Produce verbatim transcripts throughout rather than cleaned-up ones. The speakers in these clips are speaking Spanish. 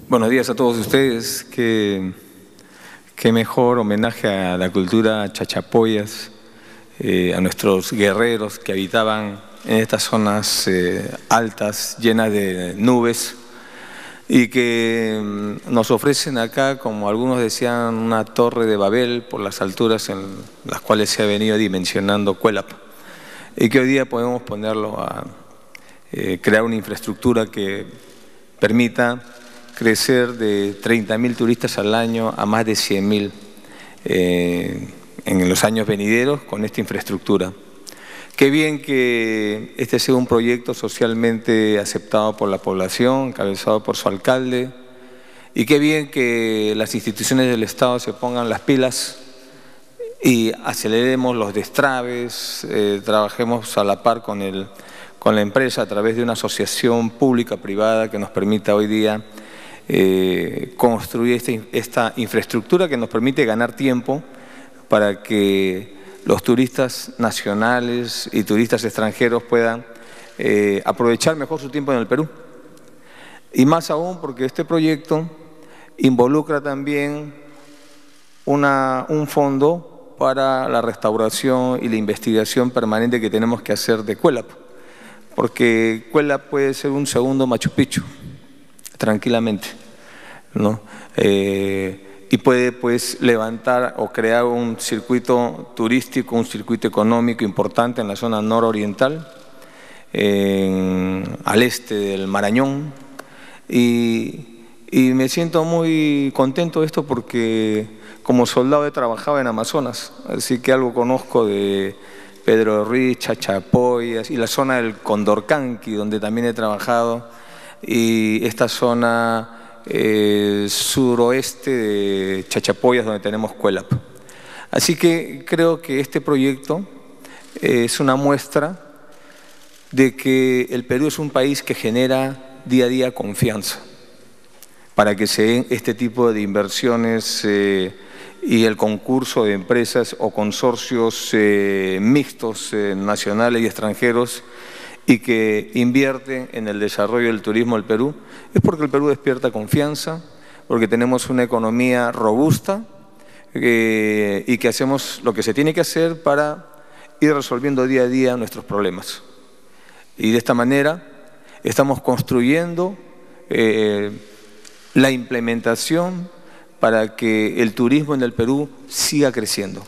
Buenos días a todos ustedes. Qué, qué mejor homenaje a la cultura chachapoyas, eh, a nuestros guerreros que habitaban en estas zonas eh, altas, llenas de nubes, y que mm, nos ofrecen acá, como algunos decían, una torre de Babel por las alturas en las cuales se ha venido dimensionando Cuélap, y que hoy día podemos ponerlo a eh, crear una infraestructura que permita crecer de treinta mil turistas al año a más de cien mil eh, en los años venideros con esta infraestructura. Qué bien que este sea un proyecto socialmente aceptado por la población, encabezado por su alcalde, y qué bien que las instituciones del Estado se pongan las pilas y aceleremos los destraves, eh, trabajemos a la par con, el, con la empresa a través de una asociación pública-privada que nos permita hoy día Eh, construir esta, esta infraestructura que nos permite ganar tiempo para que los turistas nacionales y turistas extranjeros puedan eh, aprovechar mejor su tiempo en el Perú. Y más aún porque este proyecto involucra también una, un fondo para la restauración y la investigación permanente que tenemos que hacer de Cuélap, porque Cuélap puede ser un segundo Machu Picchu, tranquilamente, ¿no? Eh, y puede pues levantar o crear un circuito turístico, un circuito económico importante en la zona nororiental, en, al este del Marañón, y, y me siento muy contento de esto porque como soldado he trabajado en Amazonas, así que algo conozco de Pedro Ruiz, Chachapoyas y la zona del Condorcanqui, donde también he trabajado, y esta zona eh, suroeste de Chachapoyas, donde tenemos Cuélap. Así que creo que este proyecto eh, es una muestra de que el Perú es un país que genera día a día confianza para que se den este tipo de inversiones eh, y el concurso de empresas o consorcios eh, mixtos eh, nacionales y extranjeros y que invierte en el desarrollo del turismo del Perú, es porque el Perú despierta confianza, porque tenemos una economía robusta eh, y que hacemos lo que se tiene que hacer para ir resolviendo día a día nuestros problemas. Y de esta manera estamos construyendo eh, la implementación para que el turismo en el Perú siga creciendo,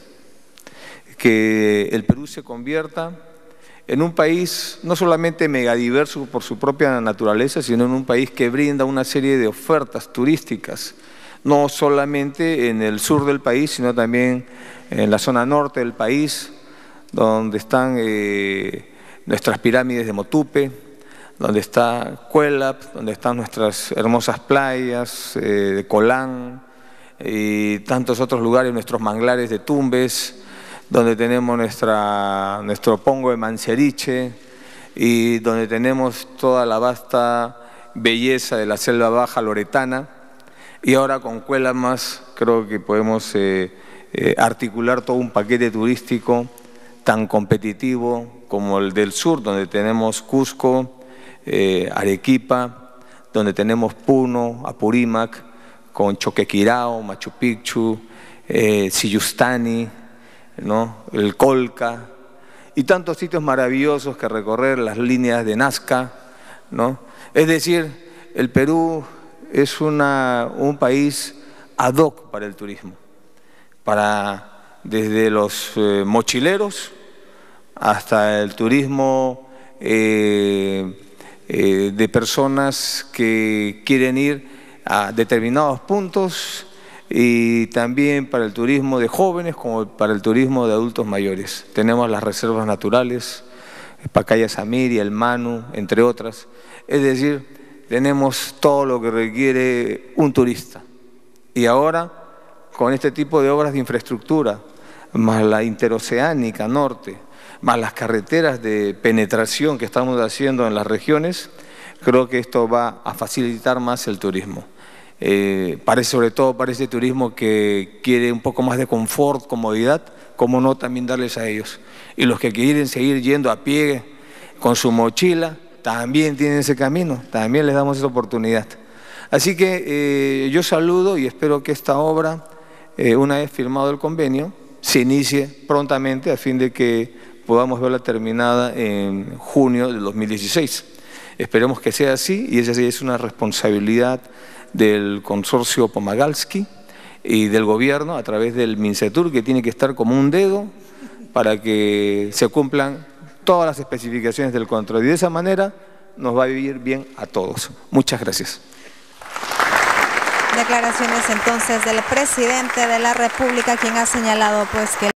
que el Perú se convierta en un país no solamente megadiverso por su propia naturaleza, sino en un país que brinda una serie de ofertas turísticas, no solamente en el sur del país, sino también en la zona norte del país, donde están eh, nuestras pirámides de Motupe, donde está Cuélap, donde están nuestras hermosas playas eh, de Colán y tantos otros lugares, nuestros manglares de Tumbes, donde tenemos nuestra, nuestro pongo de Manseriche y donde tenemos toda la vasta belleza de la selva baja loretana. Y ahora con Cuélap más creo que podemos eh, eh, articular todo un paquete turístico tan competitivo como el del sur, donde tenemos Cusco, eh, Arequipa, donde tenemos Puno, Apurímac, con Choquequirao, Machu Picchu, eh, Sillustani, ¿no? El Colca y tantos sitios maravillosos que recorrer, las líneas de Nazca, ¿no? Es decir, el Perú es una, un país ad hoc para el turismo, para desde los eh, mochileros hasta el turismo eh, eh, de personas que quieren ir a determinados puntos, y también para el turismo de jóvenes como para el turismo de adultos mayores. Tenemos las reservas naturales, Pacaya Samiri, el Manu, entre otras. Es decir, tenemos todo lo que requiere un turista. Y ahora, con este tipo de obras de infraestructura, más la interoceánica norte, más las carreteras de penetración que estamos haciendo en las regiones, creo que esto va a facilitar más el turismo. Eh, parece, sobre todo para ese turismo que quiere un poco más de confort, comodidad, cómo no también darles a ellos. Y los que quieren seguir yendo a pie con su mochila, también tienen ese camino, también les damos esa oportunidad. Así que eh, yo saludo y espero que esta obra, eh, una vez firmado el convenio, se inicie prontamente a fin de que podamos verla terminada en junio del dos mil dieciséis. Esperemos que sea así, y esa es una responsabilidad del consorcio Pomagalski y del gobierno a través del MINCETUR, que tiene que estar como un dedo para que se cumplan todas las especificaciones del control. Y de esa manera nos va a vivir bien a todos. Muchas gracias. Declaraciones entonces del presidente de la República, quien ha señalado pues que